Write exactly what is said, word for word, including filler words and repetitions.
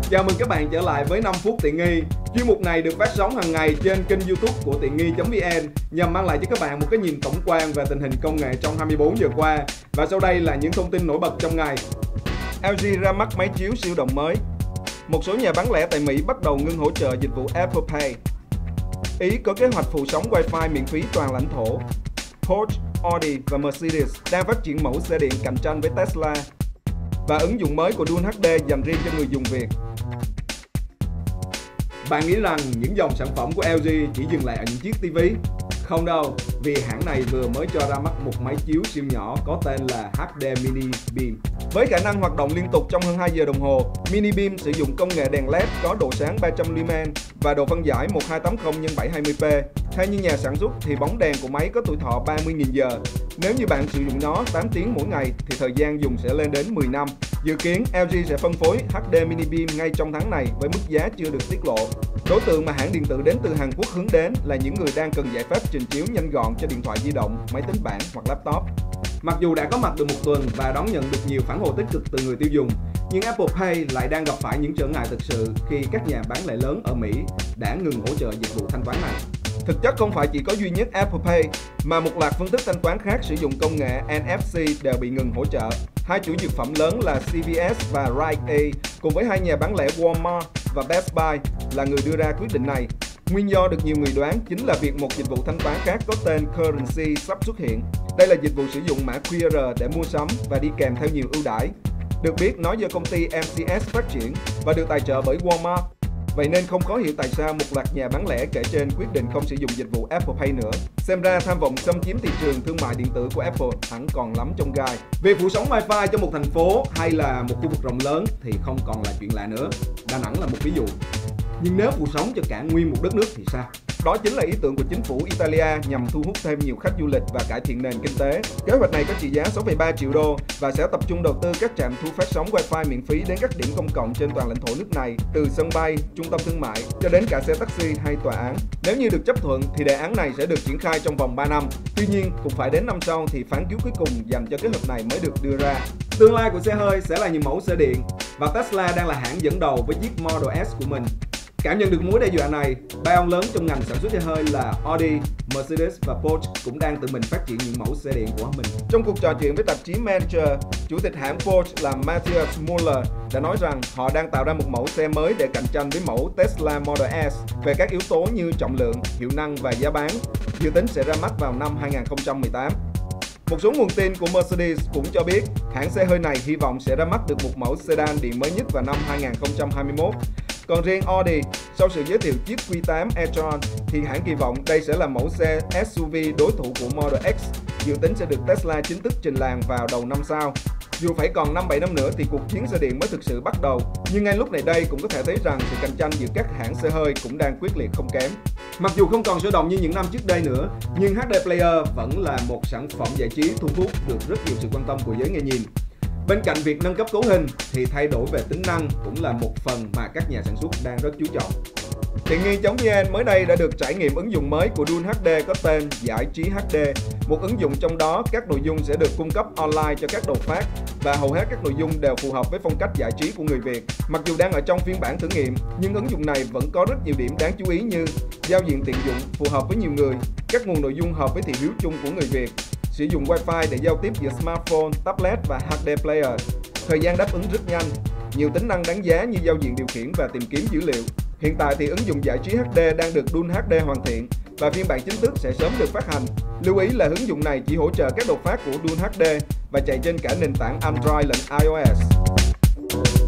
Chào mừng các bạn trở lại với năm phút tiện nghi. Chuyên mục này được phát sóng hàng ngày trên kênh YouTube của tiện nghi chấm vn nhằm mang lại cho các bạn một cái nhìn tổng quan về tình hình công nghệ trong hai mươi bốn giờ qua. Và sau đây là những thông tin nổi bật trong ngày. lờ giê ra mắt máy chiếu siêu đồng mới. Một số nhà bán lẻ tại Mỹ bắt đầu ngưng hỗ trợ dịch vụ Apple Pay. Ý có kế hoạch phủ sóng Wi-Fi miễn phí toàn lãnh thổ. Porsche, Audi và Mercedes đang phát triển mẫu xe điện cạnh tranh với Tesla. Và ứng dụng mới của Dual hát đê dành riêng cho người dùng Việt. Bạn nghĩ rằng những dòng sản phẩm của lờ giê chỉ dừng lại ở những chiếc ti vi? Không đâu, vì hãng này vừa mới cho ra mắt một máy chiếu siêu nhỏ có tên là hát đê Mini Beam. Với khả năng hoạt động liên tục trong hơn hai giờ đồng hồ, Mini Beam sử dụng công nghệ đèn led có độ sáng ba trăm lumen và độ phân giải một nghìn hai trăm tám mươi nhân bảy trăm hai mươi p. Theo như nhà sản xuất thì bóng đèn của máy có tuổi thọ ba mươi nghìn giờ. Nếu như bạn sử dụng nó tám tiếng mỗi ngày thì thời gian dùng sẽ lên đến mười năm. Dự kiến lờ giê sẽ phân phối hát đê Mini Beam ngay trong tháng này với mức giá chưa được tiết lộ. Đối tượng mà hãng điện tử đến từ Hàn Quốc hướng đến là những người đang cần giải pháp trình chiếu nhanh gọn cho điện thoại di động, máy tính bảng hoặc laptop. Mặc dù đã có mặt được một tuần và đón nhận được nhiều phản hồi tích cực từ người tiêu dùng, nhưng Apple Pay lại đang gặp phải những trở ngại thực sự khi các nhà bán lẻ lớn ở Mỹ đã ngừng hỗ trợ dịch vụ thanh toán này. Thực chất không phải chỉ có duy nhất Apple Pay, mà một loạt phương thức thanh toán khác sử dụng công nghệ en ép xê đều bị ngừng hỗ trợ. Hai chủ dược phẩm lớn là xê vê ét và Rite Aid cùng với hai nhà bán lẻ Walmart và Best Buy là người đưa ra quyết định này. Nguyên do được nhiều người đoán chính là việc một dịch vụ thanh toán khác có tên Currency sắp xuất hiện. Đây là dịch vụ sử dụng mã quy rờ để mua sắm và đi kèm theo nhiều ưu đãi. Được biết nó do công ty em xê ét phát triển và được tài trợ bởi Walmart. Vậy nên không khó hiểu tại sao một loạt nhà bán lẻ kể trên quyết định không sử dụng dịch vụ Apple Pay nữa. Xem ra tham vọng xâm chiếm thị trường thương mại điện tử của Apple hẳn còn lắm trong gai. Việc phủ sóng Wi-Fi cho một thành phố hay là một khu vực rộng lớn thì không còn là chuyện lạ nữa. Đà Nẵng là một ví dụ. Nhưng nếu phủ sóng cho cả nguyên một đất nước thì sao? Đó chính là ý tưởng của chính phủ Italia nhằm thu hút thêm nhiều khách du lịch và cải thiện nền kinh tế. Kế hoạch này có trị giá sáu phẩy ba triệu đô và sẽ tập trung đầu tư các trạm thu phát sóng Wi-Fi miễn phí đến các điểm công cộng trên toàn lãnh thổ nước này, từ sân bay, trung tâm thương mại cho đến cả xe taxi hay tòa án. Nếu như được chấp thuận thì đề án này sẽ được triển khai trong vòng ba năm. Tuy nhiên, cũng phải đến năm sau thì phán cứu cuối cùng dành cho kế hoạch này mới được đưa ra. Tương lai của xe hơi sẽ là những mẫu xe điện và Tesla đang là hãng dẫn đầu với chiếc Model S của mình. Cảm nhận được mối đe dọa này, ba ông lớn trong ngành sản xuất xe hơi là Audi, Mercedes và Porsche cũng đang tự mình phát triển những mẫu xe điện của mình. Trong cuộc trò chuyện với tạp chí Manager, chủ tịch hãng Porsche là Matthias Müller đã nói rằng họ đang tạo ra một mẫu xe mới để cạnh tranh với mẫu Tesla Model S về các yếu tố như trọng lượng, hiệu năng và giá bán, dự tính sẽ ra mắt vào năm hai nghìn không trăm mười tám. Một số nguồn tin của Mercedes cũng cho biết hãng xe hơi này hy vọng sẽ ra mắt được một mẫu sedan điện mới nhất vào năm hai nghìn không trăm hai mươi mốt. Còn riêng Audi, sau sự giới thiệu chiếc Q tám e-tron thì hãng kỳ vọng đây sẽ là mẫu xe ét u vê đối thủ của Model X, dự tính sẽ được Tesla chính thức trình làng vào đầu năm sau. Dù phải còn năm bảy năm nữa thì cuộc chiến xe điện mới thực sự bắt đầu, nhưng ngay lúc này đây cũng có thể thấy rằng sự cạnh tranh giữa các hãng xe hơi cũng đang quyết liệt không kém. Mặc dù không còn sôi động như những năm trước đây nữa, nhưng hát đê Player vẫn là một sản phẩm giải trí thu hút được rất nhiều sự quan tâm của giới nghe nhìn. Bên cạnh việc nâng cấp cấu hình thì thay đổi về tính năng cũng là một phần mà các nhà sản xuất đang rất chú trọng. Tiện nghi chấm vn mới đây đã được trải nghiệm ứng dụng mới của Dual hát đê có tên Giải trí hát đê, một ứng dụng trong đó các nội dung sẽ được cung cấp online cho các đầu phát và hầu hết các nội dung đều phù hợp với phong cách giải trí của người Việt. Mặc dù đang ở trong phiên bản thử nghiệm, nhưng ứng dụng này vẫn có rất nhiều điểm đáng chú ý như giao diện tiện dụng phù hợp với nhiều người, các nguồn nội dung hợp với thị hiếu chung của người Việt, sử dụng Wi-Fi để giao tiếp giữa smartphone, tablet và hát đê Player, thời gian đáp ứng rất nhanh, nhiều tính năng đáng giá như giao diện điều khiển và tìm kiếm dữ liệu. Hiện tại thì ứng dụng giải trí hát đê đang được Dual hát đê hoàn thiện và phiên bản chính thức sẽ sớm được phát hành. Lưu ý là ứng dụng này chỉ hỗ trợ các đột phát của Dual hát đê và chạy trên cả nền tảng Android lẫn iOS.